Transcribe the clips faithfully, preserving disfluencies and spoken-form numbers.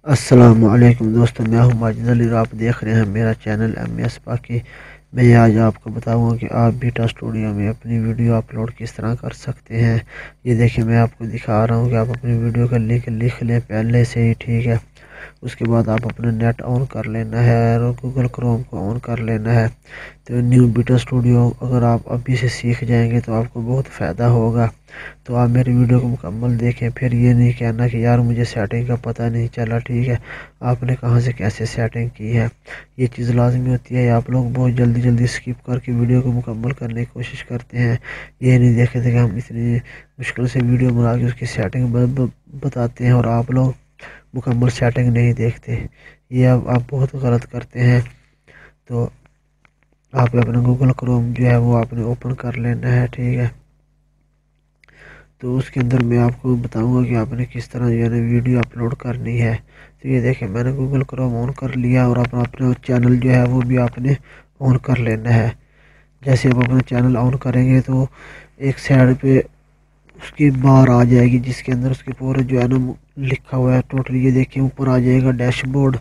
السلام علیکم دوستوں، میں ہوں ماجد علی اور آپ دیکھ رہے ہیں میرا چینل ایم ایس پاکی۔ میں آج آپ کو بتاؤں گا کہ آپ بیٹا اسٹوڈیو میں اپنی ویڈیو اپلوڈ کس طرح کر سکتے ہیں۔ یہ دیکھیں، میں آپ کو دکھا رہا ہوں کہ آپ اپنی ویڈیو کا لنک لکھ لیں پہلے سے ہی، ٹھیک ہے۔ اس کے بعد آپ اپنا نیٹ آن کر لینا ہے اور گوگل کروم کو آن کر لینا ہے۔ تو نیو بیٹا اسٹوڈیو اگر آپ ابھی سے سیکھ جائیں گے تو آپ کو بہت فائدہ ہوگا۔ تو آپ میری ویڈیو کو مکمل دیکھیں، پھر یہ نہیں کہنا کہ یار مجھے سیٹنگ کا پتہ نہیں چلا، ٹھیک ہے۔ آپ نے کہاں سے کیسے سیٹنگ کی ہے، یہ چیز لازمی ہوتی ہے۔ آپ لوگ بہت جلدی جلدی اسکپ کر کے ویڈیو کو مکمل کرنے کی کوشش کرتے ہیں، یہ نہیں دیکھتے کہ ہم اتنی مشکل سے ویڈیو بنا کے اس کی سیٹنگ بتاتے ہیں اور آپ لوگ مکمل سیٹنگ نہیں دیکھتے۔ یہ اب آپ بہت غلط کرتے ہیں۔ تو آپ اپنا گوگل کروم جو ہے وہ آپ نے اوپن کر لینا ہے، ٹھیک ہے۔ تو اس کے اندر میں آپ کو بتاؤں گا کہ آپ نے کس طرح جو ہے نا ویڈیو اپلوڈ کرنی ہے۔ تو یہ دیکھیں، میں نے گوگل کروم آن کر لیا اور اپنا اپنا چینل جو ہے وہ بھی آپ نے آن کر لینا ہے۔ جیسے آپ اپنا چینل آن کریں گے تو ایک سائڈ پہ اس کی بار آ جائے گی جس کے اندر اس کے پورے جو ہے نا لکھا ہوا ہے ٹوٹل۔ یہ دیکھیں اوپر آ جائے گا ڈیش بورڈ،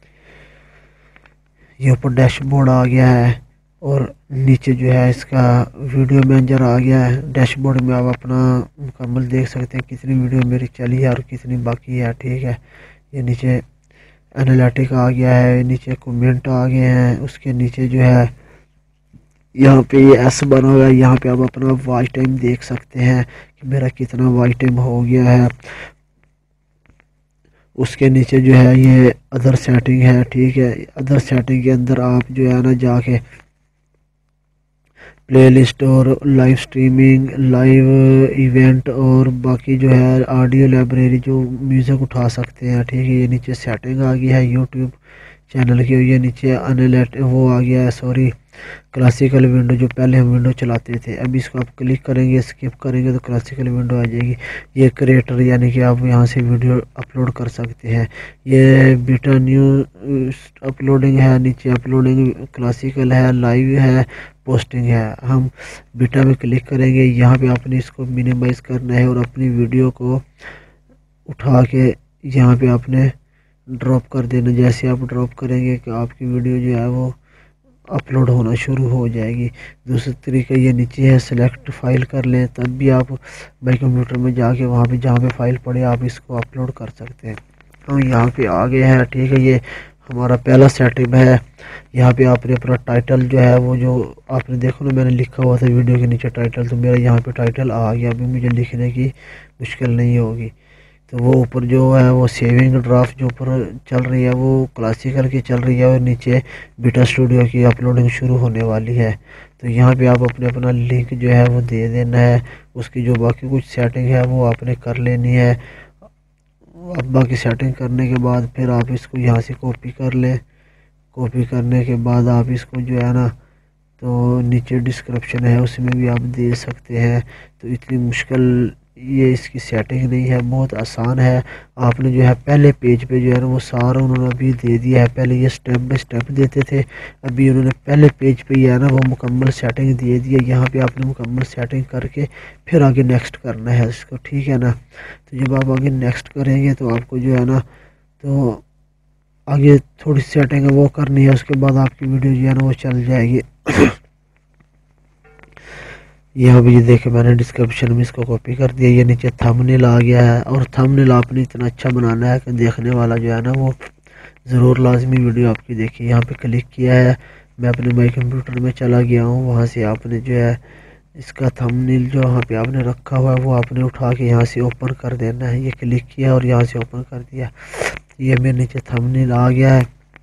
یہ اوپر ڈیش بورڈ آ گیا ہے اور نیچے جو ہے اس کا ویڈیو مینیجر آ گیا ہے۔ ڈیش بورڈ میں آپ اپنا مکمل دیکھ سکتے ہیں کتنی ویڈیو میری چلی ہے اور کتنی باقی ہے، ٹھیک ہے۔ یہ نیچے انالیٹک آ گیا ہے، نیچے کومنٹ آ گئے ہیں، اس کے نیچے جو ہے یہاں پہ یہ ایس بنا ہوا ہے، یہاں پہ آپ اپنا واچ ٹائم دیکھ سکتے ہیں کہ میرا کتنا واچ ٹائم ہو گیا ہے۔ اس کے نیچے جو ہے یہ ادر سیٹنگ ہے، ٹھیک ہے۔ ادر سیٹنگ کے اندر آپ جو ہے نا جا کے پلے لسٹ اور لائیو سٹریمنگ، لائیو ایونٹ اور باقی جو ہے آڈیو لائبریری جو میوزک اٹھا سکتے ہیں، ٹھیک ہے۔ یہ نیچے سیٹنگ آ گئی ہے یوٹیوب چینل کی، یہ نیچے انلیٹ وہ آ گیا ہے، سوری کلاسیکل ونڈو جو پہلے ہم ونڈو چلاتے تھے۔ اب اس کو آپ کلک کریں گے، اسکپ کریں گے تو کلاسیکل ونڈو آ جائے گی۔ یہ کریٹر یعنی کہ آپ یہاں سے ویڈیو اپلوڈ کر سکتے ہیں۔ یہ بیٹا نیو اپلوڈنگ ہے، نیچے اپلوڈنگ کلاسیکل ہے، لائیو ہے، پوسٹنگ ہے۔ ہم بیٹا میں کلک کریں گے، یہاں پہ آپ نے اس کو مینیمائز کرنا ہے اور اپنی ویڈیو کو اٹھا کے یہاں پہ آپ نے ڈراپ کر دینا۔ جیسے آپ ڈراپ کریں گے کہ آپ کی ویڈیو جو ہے وہ اپلوڈ ہونا شروع ہو جائے گی۔ دوسرا طریقہ یہ نیچے ہے، سلیکٹ فائل کر لیں، تب بھی آپ بائی کمپیوٹر میں جا کے وہاں پہ جہاں پہ فائل پڑے آپ اس کو اپلوڈ کر سکتے ہیں۔ ہم یہاں پہ آ گئے ہیں، ٹھیک ہے۔ یہ ہمارا پہلا سیٹ اپ ہے۔ یہاں پہ آپ نے اپنا ٹائٹل جو ہے وہ جو آپ نے دیکھو نا میں نے لکھا ہوا تھا ویڈیو کے نیچے ٹائٹل، تو میرا یہاں پہ ٹائٹل آ گیا، ابھی مجھے لکھنے کی مشکل نہیں ہوگی۔ تو وہ اوپر جو ہے وہ سیونگ ڈرافٹ جو اوپر چل رہی ہے وہ کلاسیکل کی چل رہی ہے اور نیچے بیٹا اسٹوڈیو کی اپلوڈنگ شروع ہونے والی ہے۔ تو یہاں پہ آپ اپنے اپنا لنک جو ہے وہ دے دینا ہے، اس کی جو باقی کچھ سیٹنگ ہے وہ آپ نے کر لینی ہے۔ اب باقی سیٹنگ کرنے کے بعد پھر آپ اس کو یہاں سے کاپی کر لیں۔ کاپی کرنے کے بعد آپ اس کو جو ہے نا تو نیچے ڈسکرپشن ہے اس میں بھی آپ دے سکتے ہیں۔ تو اتنی مشکل یہ اس کی سیٹنگ نہیں ہے، بہت آسان ہے۔ آپ نے جو ہے پہلے پیج پہ جو ہے نا وہ سارا انہوں نے ابھی دے دیا ہے، پہلے یہ سٹیپ بائی سٹیپ دیتے تھے، ابھی انہوں نے پہلے پیج پہ یہ ہے نا وہ مکمل سیٹنگ دے دی ہے۔ یہاں پہ آپ نے مکمل سیٹنگ کر کے پھر آگے نیکسٹ کرنا ہے اس کو، ٹھیک ہے نا۔ تو جب آپ آگے نیکسٹ کریں گے تو آپ کو جو ہے نا تو آگے تھوڑی سیٹنگ وہ کرنی ہے، اس کے بعد آپ کی ویڈیو جو ہے نا وہ چل جائے گی۔ یہاں بھی یہ دیکھیں میں نے ڈسکرپشن میں اس کو کاپی کر دیا، یہ نیچے تھمبنیل آ گیا ہے اور تھمبنیل آپ نے اتنا اچھا بنانا ہے کہ دیکھنے والا جو ہے نا وہ ضرور لازمی ویڈیو آپ کی دیکھیے۔ یہاں پہ کلک کیا ہے، میں اپنے مائی کمپیوٹر میں چلا گیا ہوں، وہاں سے آپ نے جو ہے اس کا تھمبنیل جو وہاں پہ آپ نے رکھا ہوا ہے وہ آپ نے اٹھا کے یہاں سے اوپن کر دینا ہے۔ یہ کلک کیا اور یہاں سے اوپن کر دیا، یہ میرے نیچے تھمبنیل آ گیا ہے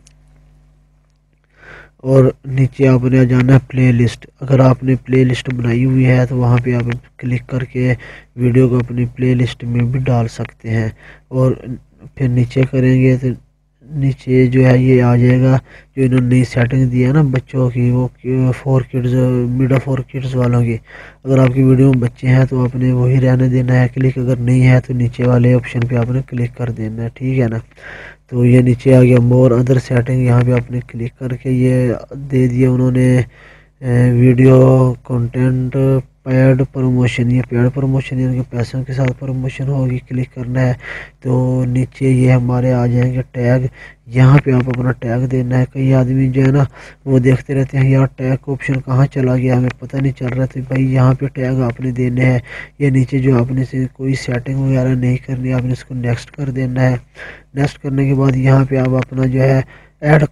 اور نیچے آپ نے جانا ہے پلے لسٹ۔ اگر آپ نے پلے لسٹ بنائی ہوئی ہے تو وہاں پہ آپ کلک کر کے ویڈیو کو اپنی پلے لسٹ میں بھی ڈال سکتے ہیں اور پھر نیچے کریں گے تو نیچے جو ہے یہ آ جائے گا جو انہوں نے نئی سیٹنگ دی ہے نا بچوں کی، وہ for kids made for kids والوں کی۔ اگر آپ کی ویڈیو میں بچے ہیں تو آپ نے وہی رہنے دینا ہے کلک، اگر نہیں ہے تو نیچے والے آپشن پہ آپ نے کلک کر دینا ہے، ٹھیک ہے نا۔ تو یہ نیچے آ گیا مور ادر سیٹنگ، یہاں پہ آپ نے کلک کر کے یہ دے دیا انہوں نے ویڈیو کنٹینٹ پیڈ پروموشن، یہ پیڈ پروموشن یعنی کہ پیسوں کے ساتھ پروموشن ہوگی، کلک کرنا ہے تو نیچے یہ ہمارے آ جائیں گے ٹیگ، یہاں پہ آپ اپنا ٹیگ دینا ہے۔ کئی آدمی جو ہے نا وہ دیکھتے رہتے ہیں یار ٹیگ کا آپشن کہاں چلا گیا، ہمیں پتہ نہیں چل رہا، تو بھائی یہاں پہ ٹیگ آپ نے دینے ہیں، یہ نیچے جو آپ نے سے کوئی سیٹنگ وغیرہ نہیں کرنی، آپ نے اس کو نیکسٹ کر دینا ہے۔ نیکسٹ کرنے کے بعد یہاں پہ آپ اپنا جو ہے ایڈ،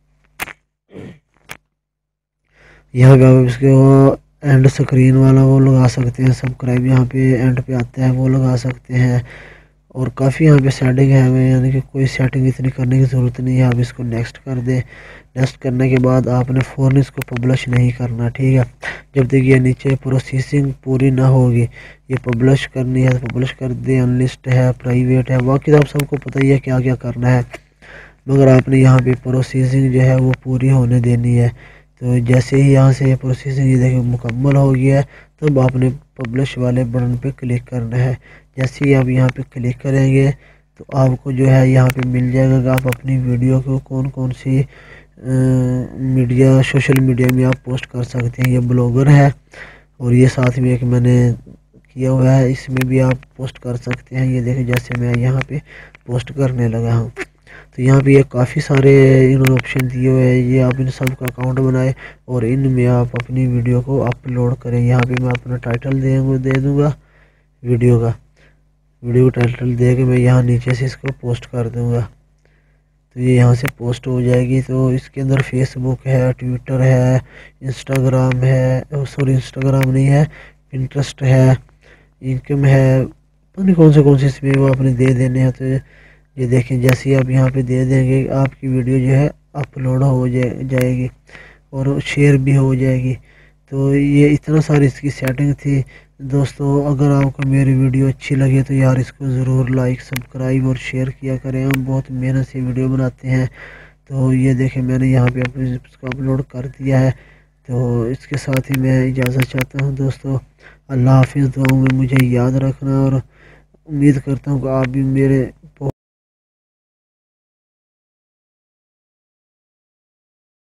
یہاں پہ آپ اس کے اینڈ اسکرین والا وہ لگا سکتے ہیں، سبسکرائب یہاں پہ اینڈ پہ آتا ہے وہ لگا سکتے ہیں، اور کافی یہاں پہ سیٹنگ ہے، ہمیں یعنی کہ کوئی سیٹنگ اتنی کرنے کی ضرورت نہیں ہے۔ آپ اس کو نیکسٹ کر دیں، نیکسٹ کرنے کے بعد آپ نے فوراً اس کو پبلش نہیں کرنا، ٹھیک ہے، جب تک یہ نیچے پروسیسنگ پوری نہ ہوگی، یہ پبلش کرنی ہے پبلش کر دیں، انلسٹ ہے، پرائیویٹ ہے، باقی آپ سب کو پتہ ہی ہے کیا کیا کرنا ہے، مگر آپ نے یہاں پہ پروسیسنگ جو ہے وہ پوری ہونے دینی ہے۔ تو جیسے ہی یہاں سے پروسیسنگ یہ دیکھیں مکمل ہو گیا ہے، تب آپ نے پبلش والے بٹن پہ کلک کرنا ہے۔ جیسے ہی آپ یہاں پہ کلک کریں گے تو آپ کو جو ہے یہاں پہ مل جائے گا کہ آپ اپنی ویڈیو کو کون کون سی میڈیا سوشل میڈیا میں آپ پوسٹ کر سکتے ہیں۔ یہ بلاگر ہے، اور یہ ساتھ میں ایک میں نے کیا ہوا ہے، اس میں بھی آپ پوسٹ کر سکتے ہیں۔ یہ دیکھیں جیسے میں یہاں پہ پوسٹ کرنے لگا ہوں، تو یہاں پہ یہ کافی سارے انہوں نے آپشن دیے ہوئے ہیں، یہ آپ ان سب کا اکاؤنٹ بنائے اور ان میں آپ اپنی ویڈیو کو اپلوڈ کریں۔ یہاں پہ میں اپنا ٹائٹل دے دے دوں گا ویڈیو کا، ویڈیو کا ٹائٹل دے کے میں یہاں نیچے سے اس کو پوسٹ کر دوں گا، تو یہ یہاں سے پوسٹ ہو جائے گی۔ تو اس کے اندر فیس بک ہے، ٹویٹر ہے، انسٹاگرام ہے، سوری انسٹاگرام نہیں ہے، پنٹرسٹ ہے، انکم ہے، پتہ نہیں کون سے کون سے اس میں وہ آپ نے دے دینے ہیں۔ تو یہ دیکھیں جیسے ہی آپ یہاں پہ دے دیں گے آپ کی ویڈیو جو ہے اپلوڈ ہو جائے جائے گی اور شیئر بھی ہو جائے گی۔ تو یہ اتنا ساری اس کی سیٹنگ تھی دوستو۔ اگر آپ کو میری ویڈیو اچھی لگے تو یار اس کو ضرور لائک سبسکرائب اور شیئر کیا کریں، ہم بہت محنت سے ویڈیو بناتے ہیں۔ تو یہ دیکھیں میں نے یہاں پہ اپنے اس کو اپلوڈ کر دیا ہے۔ تو اس کے ساتھ ہی میں اجازت چاہتا ہوں دوستو، اللہ حافظ، دعاؤں میں مجھے یاد رکھنا، اور امید کرتا ہوں کہ آپ بھی میرے